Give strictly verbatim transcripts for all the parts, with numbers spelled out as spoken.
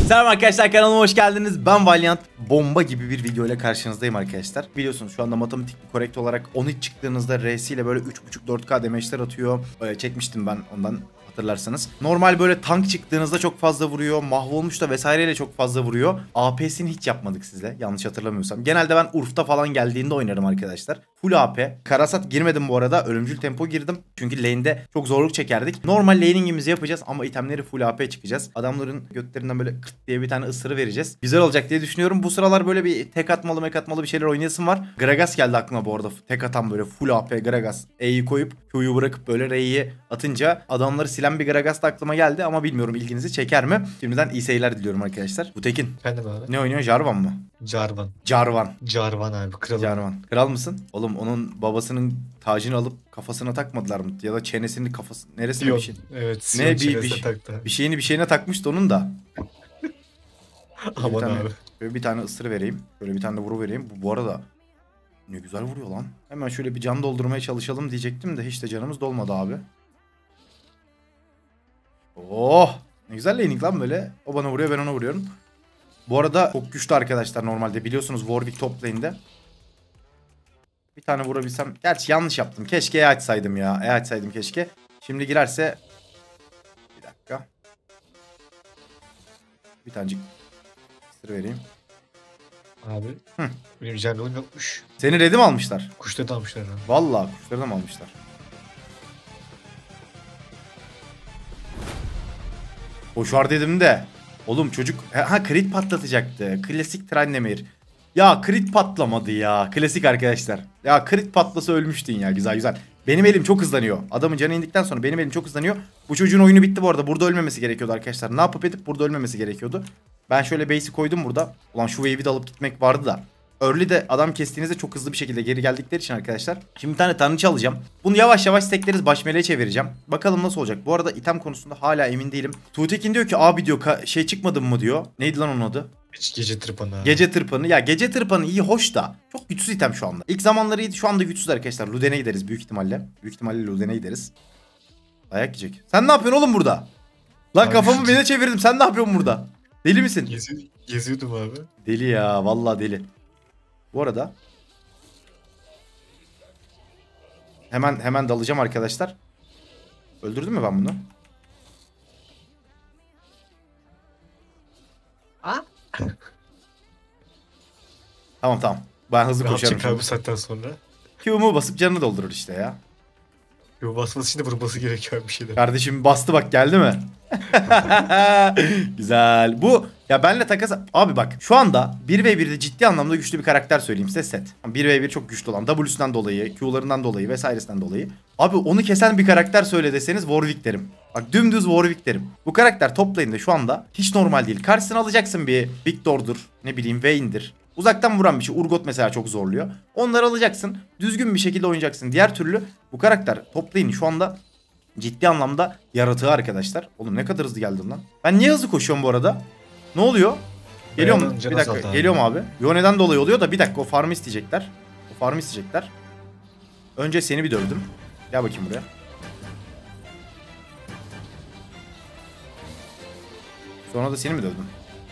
Selam arkadaşlar, kanalıma hoş geldiniz. Ben Valiant. Bomba gibi bir video ile karşınızdayım arkadaşlar. Biliyorsunuz şu anda matematik korrekt olarak on üç çıktığınızda R S ile böyle üç buçuk dört K damage'ler atıyor. Ee, çekmiştim ben ondan, hatırlarsanız. Normal böyle tank çıktığınızda çok fazla vuruyor. Mahvolmuş da vesaireyle çok fazla vuruyor. A P'sini hiç yapmadık sizle, yanlış hatırlamıyorsam. Genelde ben Urf'ta falan geldiğinde oynarım arkadaşlar. Full A P. Karasat girmedim bu arada. Ölümcül tempo girdim. Çünkü lane'de çok zorluk çekerdik. Normal laning'imizi yapacağız ama itemleri full A P çıkacağız. Adamların götlerinden böyle kırt diye bir tane ısırı vereceğiz. Güzel olacak diye düşünüyorum. Bu sıralar böyle bir tek atmalı mek atmalı bir şeyler oynayasım var. Gragas geldi aklıma bu arada. Tek atan böyle full A P Gragas. E'yi koyup Q'yu bırakıp böyle R'yi atınca adamları silen bir Gragas da aklıma geldi ama bilmiyorum ilginizi çeker mi? Şimdiden iyi seyirler diliyorum arkadaşlar. Bu Tekin. Efendim abi. Ne oynuyor? Jarvan mı? Jarvan. Jarvan. Jarvan abi, kralım. Jarvan. Kral mısın? Oğlum onun babasının tacını alıp kafasına takmadılar mı? Ya da çenesini kafası neresine bir şey? Evet. Ne bir bir, bir şeyini bir şeyine takmıştı onun da. Aman bir tane, abi. Böyle bir tane ısır vereyim. Böyle bir tane de vuru vereyim. Bu, bu arada ne güzel vuruyor lan. Hemen şöyle bir can doldurmaya çalışalım diyecektim de hiç de canımız dolmadı abi. Oh! Ne güzel laning lan böyle. O bana vuruyor, ben ona vuruyorum. Bu arada çok güçlü arkadaşlar normalde. Biliyorsunuz Warwick top lane'de. Bir tane vurabilsem. Gerçi yanlış yaptım. Keşke E açsaydım ya. E açsaydım keşke. Şimdi girerse. Bir dakika. Bir tanecik ısır vereyim. Abi. Hı. Benim Jarvan'ım yokmuş. Seni ready mi almışlar? Kuşta da almışlar abi. Vallahi kuşları da mı almışlar? Koşar dedim de. Oğlum çocuk ha crit patlatacaktı. Klasik Trendemir. Ya crit patlamadı ya. Klasik arkadaşlar. Ya crit patlasa ölmüştün ya. Güzel güzel. Benim elim çok hızlanıyor. Adamın canı indikten sonra benim elim çok hızlanıyor. Bu çocuğun oyunu bitti bu arada. Burada ölmemesi gerekiyordu arkadaşlar. Ne yapıp edip burada ölmemesi gerekiyordu. Ben şöyle base'i koydum burada. Ulan şu wave'i de alıp gitmek vardı da. Early'de adam kestiğinizde çok hızlı bir şekilde geri geldikleri için arkadaşlar. Şimdi bir tane tanrıçı alacağım. Bunu yavaş yavaş tekleriz, baş meleğe çevireceğim. Bakalım nasıl olacak. Bu arada item konusunda hala emin değilim. Tuğtekin diyor ki abi diyor şey çıkmadı mı diyor. Neydi lan onun adı? Gece tırpanı abi. Gece tırpanı. Ya gece tırpanı iyi hoş da çok güçsüz item şu anda. İlk zamanları iyiydi, şu anda güçsüz arkadaşlar. Luden'e gideriz büyük ihtimalle. Büyük ihtimalle Luden'e gideriz. Dayak yiyecek. Sen ne yapıyorsun oğlum burada? Lan abi, kafamı bile çevirdim. Sen ne yapıyorsun burada? Deli misin? Gezi, geziyordum abi. Deli ya, vallahi deli. Bu arada hemen hemen dalacağım arkadaşlar. Öldürdüm mü ben bunu? Aa? Tamam tamam. Ben hızlı koşarım. Abi bu saatten sonra. Q'mu basıp canını doldurur işte ya. Yo, basması için de vurması gerekiyor bir şeyler. Kardeşim bastı bak, geldi mi? Güzel. Bu ya benle takas... Abi bak şu anda bir ve birde ciddi anlamda güçlü bir karakter söyleyeyim size, Set. bir ve bir çok güçlü olan. W'sünden dolayı, Q'larından dolayı vesairesinden dolayı. Abi onu kesen bir karakter söyle deseniz Warwick derim. Bak dümdüz Warwick derim. Bu karakter top lane'de şu anda hiç normal değil. Karşısına alacaksın bir Victor'dur, ne bileyim Vayne'dir. Uzaktan vuran bir şey. Urgot mesela çok zorluyor. Onları alacaksın. Düzgün bir şekilde oynayacaksın. Diğer türlü bu karakter top lane'i şu anda ciddi anlamda yaratığı arkadaşlar. Oğlum ne kadar hızlı geldin lan. Ben niye hızlı koşuyorum bu arada? Ne oluyor? Geliyor mu? Bir dakika. Geliyor mu abi? Yo, neden dolayı oluyor da bir dakika, o farmı isteyecekler. O farmı isteyecekler. Önce seni bir dövdüm. Gel bakayım buraya. Sonra da seni mi dövdüm?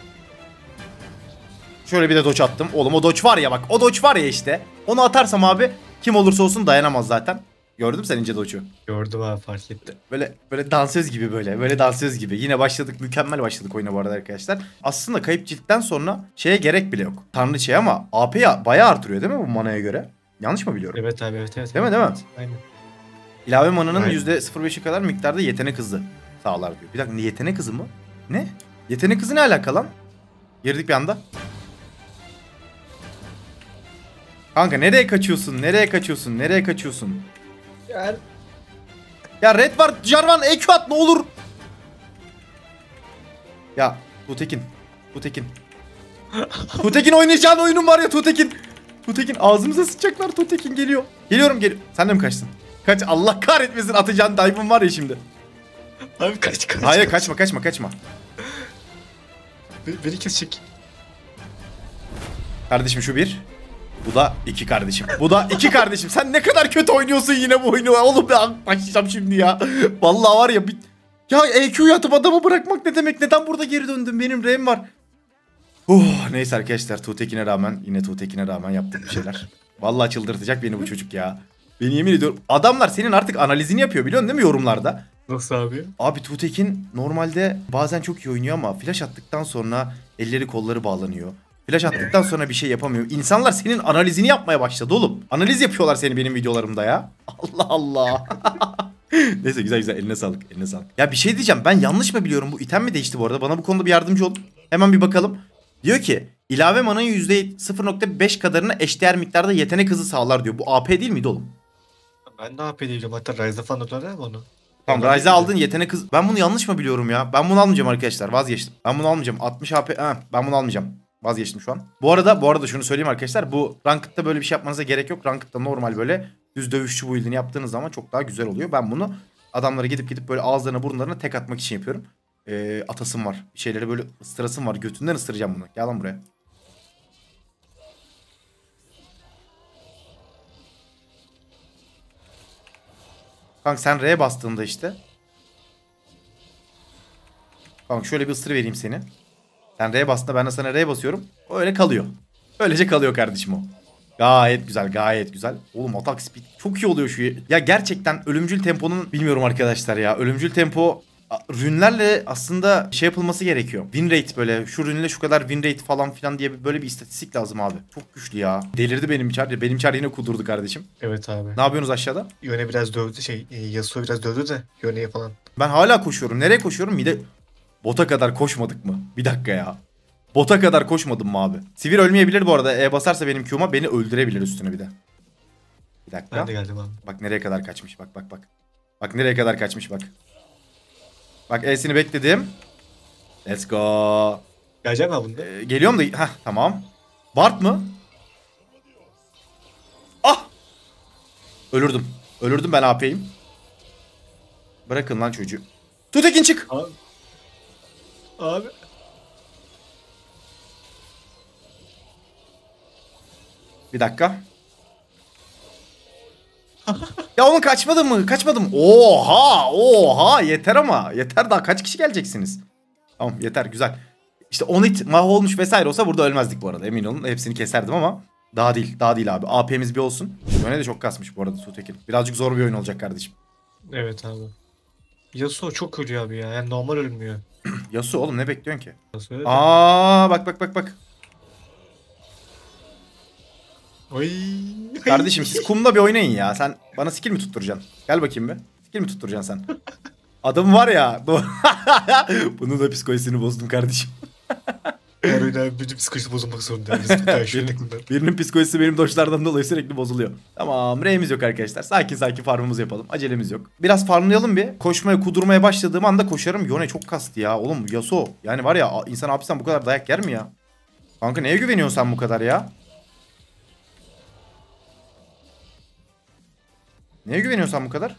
Şöyle bir de dodge attım. Oğlum o dodge var ya bak. O dodge var ya işte. Onu atarsam abi kim olursa olsun dayanamaz zaten. Gördün mü sen ince dodge'u? Gördüm abi, fark etti. Böyle böyle dansöz gibi böyle. Böyle dansöz gibi. Yine başladık. Mükemmel başladık oyuna bu arada arkadaşlar. Aslında kayıp ciltten sonra şeye gerek bile yok. Tanrıçaya ama A P'yi bayağı artırıyor değil mi bu manaya göre? Yanlış mı biliyorum? Evet abi, evet evet. Değil mi evet, değil mi? evet. Aynen. İlave mananın yüzde sıfır virgül beşi kadar miktarda yetenek hızı sağlar diyor. Bir dakika, yetenek hızı mı? Ne? Yetenek hızı ne alaka lan? Girdik bir anda. Kanka nereye kaçıyorsun? Nereye kaçıyorsun? Nereye kaçıyorsun? Yani... Ya red var, Jarvan E Q at ne olur. Ya Tuğtekin. Tuğtekin. Tuğtekin oynayacağın oyunun var ya Tuğtekin. Tuğtekin ağzımıza sıçacaklar, Tuğtekin geliyor. Geliyorum gel. Sen de mi kaçtın? Kaç, Allah kahretmesin, atacağın dive'ın var ya şimdi. Abi kaç kaç. Hayır kaçma kaçma kaçma. Beni, beni kesecek. Kardeşim şu bir. Bu da iki kardeşim. Bu da iki kardeşim. Sen ne kadar kötü oynuyorsun yine bu oyunu. Oğlum ben başlayacağım şimdi ya. Vallahi var ya bir... Ya E Q'yu atıp adamı bırakmak ne demek? Neden burada geri döndüm? Benim R'm var. Uh, neyse arkadaşlar, Tuğtekin'e rağmen, yine Tuğtekin'e rağmen yaptık bir şeyler. Vallahi çıldırtacak beni bu çocuk ya. Beni yemin ediyorum. Adamlar senin artık analizini yapıyor, biliyorsun değil mi, yorumlarda? Nasıl abi? Abi Tuğtekin normalde bazen çok iyi oynuyor ama flash attıktan sonra elleri kolları bağlanıyor. Flash attıktan sonra bir şey yapamıyor. İnsanlar senin analizini yapmaya başladı oğlum. Analiz yapıyorlar seni benim videolarımda ya. Allah Allah. Neyse, güzel güzel, eline sağlık, eline sağlık. Ya bir şey diyeceğim, ben yanlış mı biliyorum, bu item mi değişti bu arada? Bana bu konuda bir yardımcı ol. Hemen bir bakalım. Diyor ki ilave mananın yüzde sıfır nokta beş kadarına eşdeğer miktarda yetenek hızı sağlar diyor. Bu A P değil miydi oğlum? Ben ne yapayım? Hatta Ryze'da falan ödüler mi onu? Tamam, Ryze'e aldığın yetenek hızı. Ben bunu yanlış mı biliyorum ya? Ben bunu almayacağım arkadaşlar, vazgeçtim. Ben bunu almayacağım. altmış H P. Ha, ben bunu almayacağım. Vazgeçtim şu an. Bu arada bu arada şunu söyleyeyim arkadaşlar. Bu Ranked'da böyle bir şey yapmanıza gerek yok. Ranked'da normal böyle düz dövüşçü build'ini yaptığınız zaman çok daha güzel oluyor. Ben bunu adamlara gidip gidip böyle ağızlarına burunlarına tek atmak için yapıyorum. Ee, atasım var. Bir şeyleri böyle ıstırasım var. Götünden ıstıracağım bunu. Gel lan buraya. Kanka sen R'ye bastığında işte. Kanka şöyle bir ıstırı vereyim seni. Sen R'ye bastığında ben de sana R'ye basıyorum. O öyle kalıyor. Öylece kalıyor kardeşim o. Gayet güzel, gayet güzel. Oğlum atak speed çok iyi oluyor şu. Ya gerçekten ölümcül temponun, bilmiyorum arkadaşlar ya. Ölümcül tempo rünlerle aslında şey yapılması gerekiyor. Win rate, böyle şu rünle şu kadar win rate falan filan diye böyle bir istatistik lazım abi. Çok güçlü ya. Delirdi benim çar. Benim çar yine kudurdu kardeşim. Evet abi. Ne yapıyorsunuz aşağıda? Yone biraz dövdü şey. e, Yasuo biraz dövdü de Yone'ye falan. Ben hala koşuyorum. Nereye koşuyorum? Bir de bota kadar koşmadık mı? Bir dakika ya. Bota kadar koşmadım mı abi? Sivir ölmeyebilir bu arada. E basarsa benim Q'ma beni öldürebilir üstüne bir de. Bir dakika. Ben de geldim abi. Bak nereye kadar kaçmış. Bak bak bak. Bak nereye kadar kaçmış bak. Bak E'sini bekledim. Let's go. Geleceğim abi bunda. Ee, geliyorum da. Heh, tamam. Bart mı? Ah! Ölürdüm. Ölürdüm, ben A P'yim. Bırakın lan çocuğu. Tutekin çık. Abi. Abi. Bir dakika. Ya onun kaçmadı mı? Kaçmadım. Oha! Oha! Yeter ama. Yeter, daha kaç kişi geleceksiniz? Tamam, yeter, güzel. İşte on it mahvolmuş vesaire olsa burada ölmezdik bu arada. Emin olun, hepsini keserdim ama daha değil. Daha değil abi. A P'miz bir olsun. Yöne de çok kasmış bu arada Tutekin. Birazcık zor bir oyun olacak kardeşim. Evet abi. Yasuo çok ölüyor abi ya. Yani normal ölmüyor. Yasuo oğlum, ne bekliyorsun ki? Yasuo öyle de. Aa, bak bak bak bak. Oy. Kardeşim siz kumda bir oynayın ya. Sen bana skill mi tutturacaksın? Gel bakayım bir. Skill mi tutturacaksın sen? Adam var ya. Bu... Bunun da psikolojisini bozdum kardeşim. Her oyuna bütün psikolojisi bozulmak zorunda. birinin, birinin psikolojisi benim doşlardan dolayı sürekli bozuluyor. Tamam, R'miz yok arkadaşlar. Sakin sakin farmımızı yapalım. Acelemiz yok. Biraz farmlayalım bir. Koşmaya, kudurmaya başladığım anda koşarım. Yone çok kastı ya. Oğlum Yasuo. Yani var ya, insan hapisten bu kadar dayak yer mi ya? Kanka neye güveniyorsun sen bu kadar ya? Neye güveniyorsun sen bu kadar?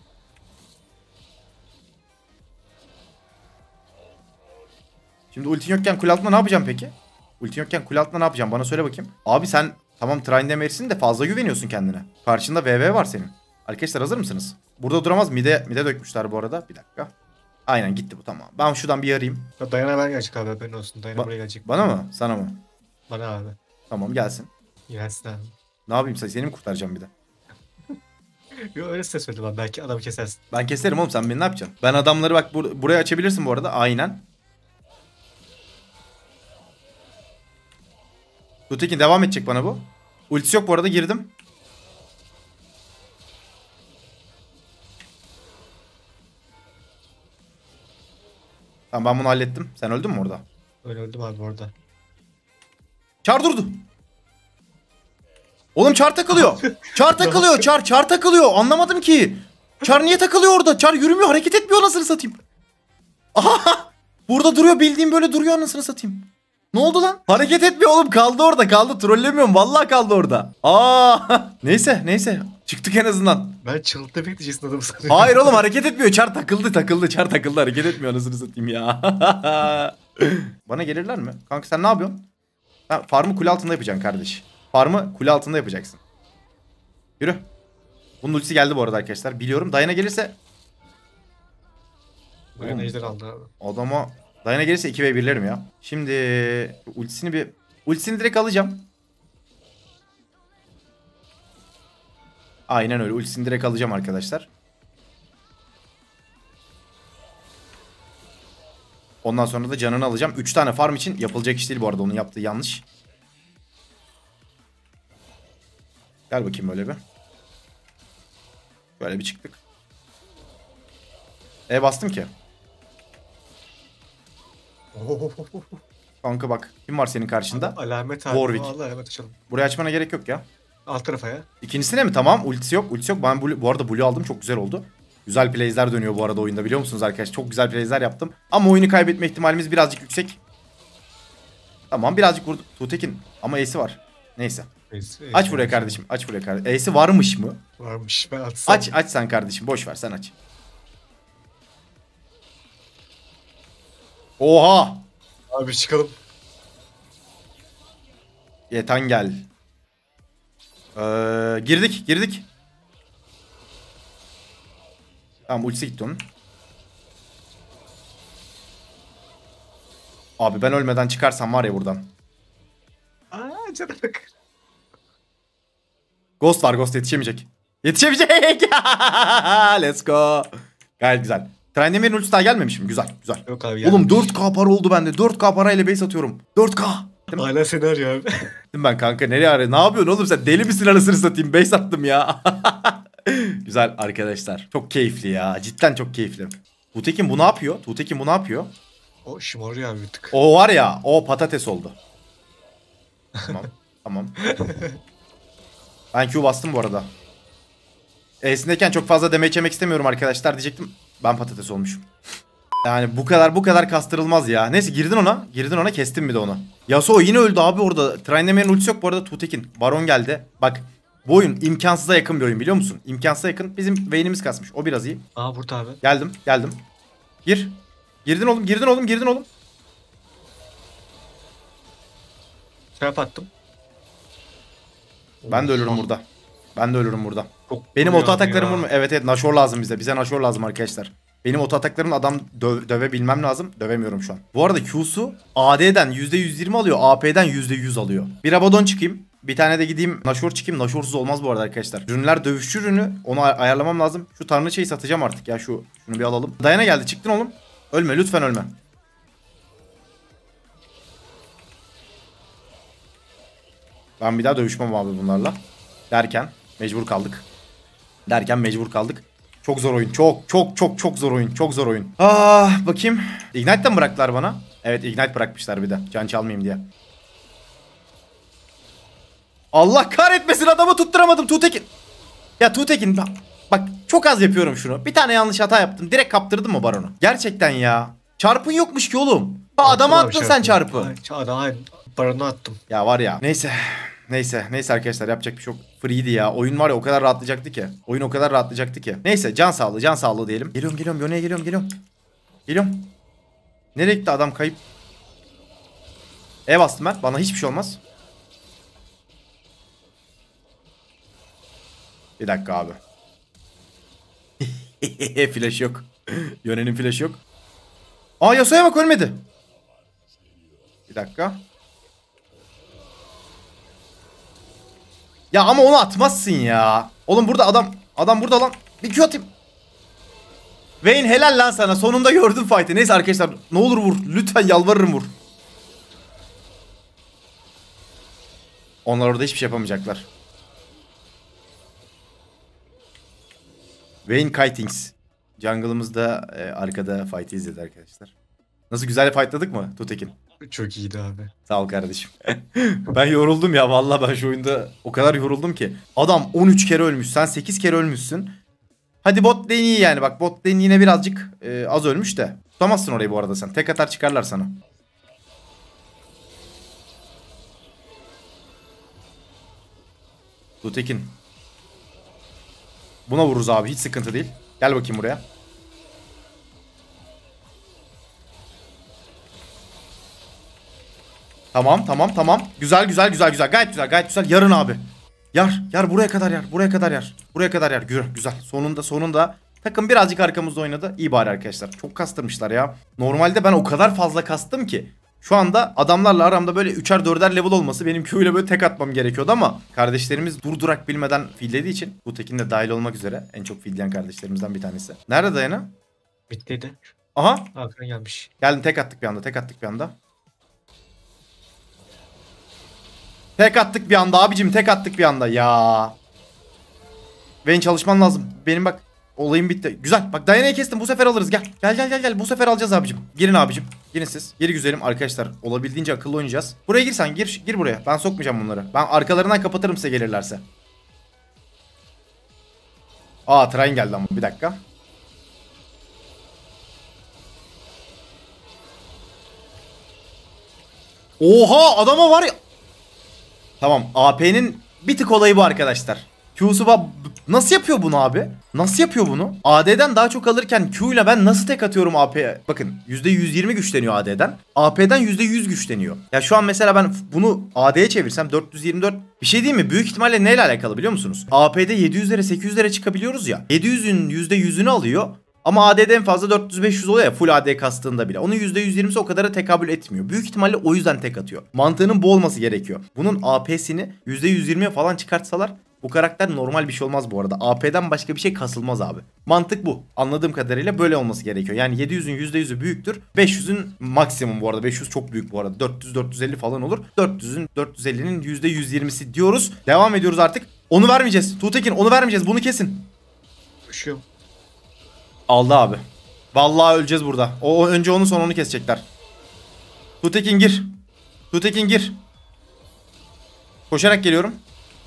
Şimdi ultin yokken kule altında ne yapacağım peki? Ultin yokken kule altında ne yapacağım? Bana söyle bakayım. Abi sen tamam Tryndamere de fazla güveniyorsun kendine. Karşında V V var senin. Arkadaşlar hazır mısınız? Burada duramaz. Mide, mide dökmüşler bu arada. Bir dakika. Aynen gitti bu, tamam. Ben şuradan bir yarayayım. Dayana ben gelecek abi, haberin olsun. Dayana Ba- buraya gelecek. Bana mı? Sana mı? Bana abi. Tamam, gelsin. Gelsin abi. Ne yapayım, sen seni mi kurtaracağım bir de? Yo, öyle size söyledim abi. Belki adamı kesersin. Ben keserim oğlum, sen beni ne yapacaksın? Ben adamları bak bur- buraya açabilirsin bu arada. Aynen. Tutekin devam edecek bana bu. Ultisi yok bu arada, girdim. Tamam, ben bunu hallettim. Sen öldün mü orada? Öyle öldüm abi orada. Çar durdu. Oğlum çar takılıyor. Çar takılıyor. Çar çar takılıyor. Anlamadım ki. Çar niye takılıyor orada? Çar yürümüyor, hareket etmiyor, anasını satayım. Aha! Burada duruyor, bildiğim böyle duruyor, anasını satayım. Ne oldu lan? Hareket etmiyor oğlum, kaldı orada, kaldı. Trollemiyorum, vallahi kaldı orada. Aa! Neyse neyse. Çıktık en azından. Ben çıldırdı bekleyeceksin adamı sanıyorum. Hayır oğlum, hareket etmiyor. Çar takıldı takıldı. Çar takıldı, hareket etmiyor, anasını satayım ya. Bana gelirler mi? Kanka sen ne yapıyorsun? Ha, farmı kule altında yapacaksın kardeş. Farmı kule altında yapacaksın. Yürü. Bunun ultisi geldi bu arada arkadaşlar. Biliyorum. Dayana gelirse. Bayan ejder aldı abi. Adama Dayana gelirse iki ve birlerim ya. Şimdi ultisini bir ultisini direkt alacağım. Aynen öyle. Ultisini direkt alacağım arkadaşlar. Ondan sonra da canını alacağım. üç tane farm için yapılacak iş değil bu arada. Onun yaptığı yanlış. Gel bakayım böyle bir. Böyle bir çıktık. E bastım ki. Kanka bak. Kim var senin karşında? Alamet abi. Warwick. Vallahi alamet açalım. Buraya açmana gerek yok ya. Alt tarafa ya. İkincisine mi? Tamam. Ultisi yok. Ultisi yok. Ben blue, bu arada blue aldım. Çok güzel oldu. Güzel plays'ler dönüyor bu arada oyunda, biliyor musunuz arkadaşlar? Çok güzel plays'ler yaptım. Ama oyunu kaybetme ihtimalimiz birazcık yüksek. Tamam, birazcık vurduk. Tuğtekin. Ama E'si var. Neyse. Neyse, Aç buraya kardeşim. Aç buraya kardeşim. E'si varmış mı? Varmış, ben atsam. Aç aç sen kardeşim. Boş ver, sen aç. Oha! Abi çıkalım. Yetan gel. Ee, girdik girdik. Tamam, ultisi gitti onun. Abi ben ölmeden çıkarsam var ya buradan. Aa canım bak. Ghost var, Ghost yetişemeyecek. Yetişemeyecek. Let's go. Gayet güzel. Trendemir'in ultisi daha gelmemiş mi? Güzel güzel. Yok abi. Oğlum gelmiş. dört K para oldu bende. dört K parayla base atıyorum. dört K. Hala seni arıyor abi. Dedim ben kanka, nereye arıyor? Ne yapıyorsun oğlum sen? Deli misin anasını satayım? Base attım ya. Güzel arkadaşlar. Çok keyifli ya. Cidden çok keyifli. Tuğtekin bu ne yapıyor? Tuğtekin bu ne yapıyor? O şımarıyor abi bir tık. O var ya, o patates oldu. Tamam. Tamam. Ben Q bastım bu arada. E'sindeyken çok fazla damage yemek istemiyorum arkadaşlar diyecektim. Ben patates olmuşum. Yani bu kadar bu kadar kastırılmaz ya. Neyse, girdin ona. Girdin ona, kestim bir de onu. Yasuo yine öldü abi orada. Trindamere ultisi yok bu arada Tuğtekin. Baron geldi. Bak, bu oyun imkansıza yakın bir oyun, biliyor musun? İmkansıza yakın. Bizim Vayne'imiz kasmış. O biraz iyi. Aa burada abi. Geldim geldim. Gir. Girdin oğlum girdin oğlum girdin oğlum. Trap attım. Ben de ölürüm burada. Ben de ölürüm burada. Çok Benim vuruyor oto abi ataklarım ya. vurmuyor. Evet evet, Nashor lazım bize. Bize Nashor lazım arkadaşlar. Benim oto ataklarım adam dö dövebilmem lazım. Dövemiyorum şu an. Bu arada Q'su A D'den yüzde yüz yirmi alıyor. A P'den yüzde yüz alıyor. Bir Abaddon çıkayım. Bir tane de gideyim Nashor çıkayım. Nashorsuz olmaz bu arada arkadaşlar. Ürünler dövüşçü ürünü. Onu ay ayarlamam lazım. Şu tanrıçayı satacağım artık ya. Şu şunu bir alalım. Dayana geldi. Çıktın oğlum. Ölme lütfen, ölme. Ben bir daha dövüşmem abi bunlarla. Derken mecbur kaldık. Derken mecbur kaldık. Çok zor oyun. Çok çok çok çok zor oyun. Çok zor oyun. Ah bakayım. Ignite'den mi bıraktılar bana? Evet, Ignite bırakmışlar bir de. Can çalmayayım diye. Allah kahretmesin, adamı tutturamadım Tuğtekin. Ya Tuğtekin bak, bak çok az yapıyorum şunu. Bir tane yanlış hata yaptım. Direkt kaptırdım mı baronu? Gerçekten ya. Çarpın yokmuş ki oğlum. Ha, adama Attım attın abi sen çarpı. Ay, Adam hayır. Baronu attım. Ya var ya. Neyse. Neyse. Neyse arkadaşlar, yapacak bir şey yok. Free'ydi ya. Oyun var ya, o kadar rahatlayacaktı ki. Oyun o kadar rahatlayacaktı ki. Neyse, can sağlığı can sağlığı diyelim. Geliyorum geliyorum. Yone'ye geliyorum geliyorum. Geliyorum. Nereye gitti adam, kayıp. E bastım ben. Bana hiçbir şey olmaz. Bir dakika abi. Flash yok. Yone'nin flash yok. Aa, Yasuo'ya bak, ölmedi. Bir dakika. Ya ama onu atmazsın ya. Oğlum burada adam adam burada lan. Bir Q atayım. Vayne helal lan sana. Sonunda gördüm fight'ı. Neyse arkadaşlar, ne olur vur. Lütfen yalvarırım, vur. Onlar orada hiçbir şey yapamayacaklar. Vayne Kitings. Jungle'ımızda e, arkada fight'ı izledi arkadaşlar. Nasıl, güzel fightladık mı Tuğtekin? Çok iyiydi abi. Sağ ol kardeşim. Ben yoruldum ya vallahi, ben şu oyunda o kadar yoruldum ki. Adam on üç kere ölmüş, sen sekiz kere ölmüşsün. Hadi bot lane iyi yani, bak bot lane yine birazcık e, az ölmüş de. Tutamazsın orayı bu arada sen. Tek atar çıkarlar sana. Tuğtekin. Buna vururuz abi, hiç sıkıntı değil. Gel bakayım buraya. Tamam tamam tamam. Güzel güzel güzel güzel. Gayet güzel gayet güzel. Yarın abi. Yar. Yar buraya kadar yar. Buraya kadar yar. Buraya kadar yar. Güzel. Güzel. Sonunda sonunda Takım birazcık arkamızda oynadı. İyi bari arkadaşlar. Çok kastırmışlar ya. Normalde ben o kadar fazla kastım ki. Şu anda adamlarla aramda böyle üçer dörder level olması benim Q ile böyle tek atmam gerekiyordu ama kardeşlerimiz durdurak bilmeden feedlediği için bu tekin de dahil olmak üzere en çok feedleyen kardeşlerimizden bir tanesi. Nerede Dayana? Bittiydi. Aha. Hakan gelmiş. Geldim, tek attık bir anda, tek attık bir anda. Tek attık bir anda abicim, tek attık bir anda ya. Benim çalışman lazım. Benim bak olayım bitti. Güzel. Bak Dayana'yı kestim. Bu sefer alırız. Gel. Gel gel gel gel. Bu sefer alacağız abicim. Girin abicim. Girin siz. Geri güzelim arkadaşlar. Olabildiğince akıllı oynayacağız. Buraya girsen gir. Gir buraya. Ben sokmayacağım bunları. Ben arkalarından kapatırım size gelirlerse. Aa train geldi ama bir dakika. Oha adama var ya. Tamam, A P'nin bir tık olayı bu arkadaşlar. Q'su ba- nasıl yapıyor bunu abi? Nasıl yapıyor bunu? A D'den daha çok alırken Q ile ben nasıl tek atıyorum A P'ye? Bakın yüzde yüz yirmi güçleniyor A D'den. A P'den yüzde yüz güçleniyor. Ya şu an mesela ben bunu A D'ye çevirsem dört yüz yirmi dört. Bir şey değil mi? Büyük ihtimalle neyle alakalı biliyor musunuz? A P'de yedi yüzlere sekiz yüzlere çıkabiliyoruz ya. yedi yüzün yüzde yüzünü alıyor. Ama A D'de en fazla dört yüz beş yüz oluyor ya full A D kastığında bile. Onun yüzde yüz yirmisi o kadara tekabül etmiyor. Büyük ihtimalle o yüzden tek atıyor. Mantığının bu olması gerekiyor. Bunun A P'sini yüzde yüz yirmiye falan çıkartsalar bu karakter normal bir şey olmaz bu arada. A P'den başka bir şey kasılmaz abi. Mantık bu. Anladığım kadarıyla böyle olması gerekiyor. Yani yedi yüzün yüzde yüzü büyüktür. beş yüzün maksimum bu arada. beş yüz çok büyük bu arada. dört yüz dört yüz elli falan olur. dört yüzün dört yüz ellinin yüzde yüz yirmisi diyoruz. Devam ediyoruz artık. Onu vermeyeceğiz. Tuğtekin onu vermeyeceğiz. Bunu kesin. Koşuyorum. Aldı abi. Vallahi öleceğiz burada. O önce onu sonra onu kesecekler. Tuğtekin gir. Tuğtekin gir. Koşarak geliyorum.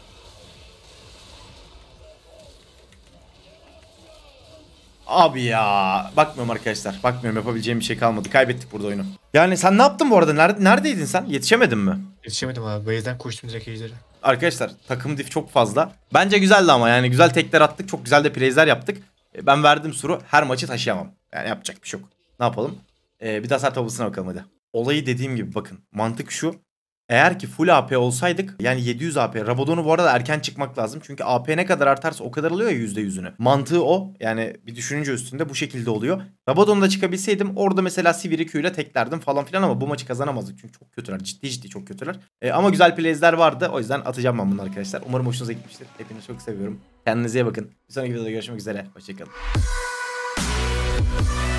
Abi ya. Bakmıyorum arkadaşlar. Bakmıyorum, yapabileceğim bir şey kalmadı. Kaybettik burada oyunu. Yani sen ne yaptın bu arada? Nerede, neredeydin sen? Yetişemedin mi? Yetişemedim abi. Base'den koştum direkt ejderi. Arkadaşlar takım diff çok fazla. Bence güzeldi ama yani güzel tekler attık. Çok güzel de plays'ler yaptık. Ben verdim suru, her maçı taşıyamam. Yani yapacak bir şey yok. Ne yapalım? Ee, bir de hasar tablasına bakalım hadi. Olayı dediğim gibi bakın. Mantık şu. Eğer ki full A P olsaydık yani yedi yüz A P. Rabadon'u bu arada erken çıkmak lazım. Çünkü A P ne kadar artarsa o kadar alıyor ya yüzde yüzünü. Mantığı o. Yani bir düşününce üstünde bu şekilde oluyor. Rabadon'da çıkabilseydim orada mesela Sivir'i Q ile teklerdim falan filan ama bu maçı kazanamazdık. Çünkü çok kötüler. Ciddi ciddi çok kötüler. Ee, ama güzel plays'ler vardı. O yüzden atacağım ben bunu arkadaşlar. Umarım hoşunuza gitmiştir. Hepinizi çok seviyorum. Kendinize iyi bakın. Bir sonraki videoda görüşmek üzere. Hoşçakalın.